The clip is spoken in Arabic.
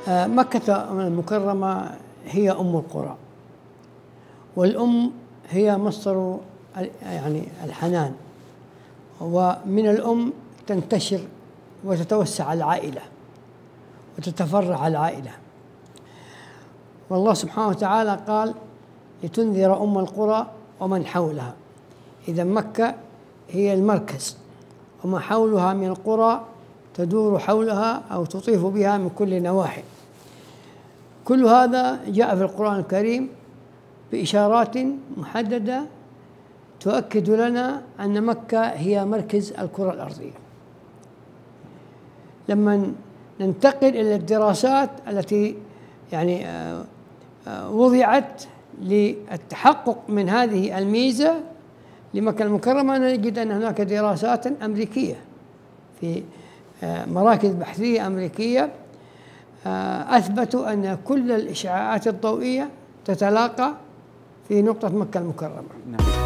مكة المكرمة هي أم القرى، والأم هي مصدر يعني الحنان، ومن الأم تنتشر وتتوسع العائلة وتتفرع العائلة. والله سبحانه وتعالى قال: لتنذر أم القرى ومن حولها. إذا مكة هي المركز، وما حولها من القرى تدور حولها أو تطيف بها من كل نواحي. كل هذا جاء في القرآن الكريم بإشارات محددة تؤكد لنا أن مكة هي مركز الكرة الأرضية. لما ننتقل إلى الدراسات التي يعني وضعت للتحقق من هذه الميزة لمكة المكرمة، نجد أن هناك دراسات أمريكية في مراكز بحثية أمريكية أثبتوا أن كل الإشعاعات الضوئية تتلاقى في نقطة مكة المكرمة.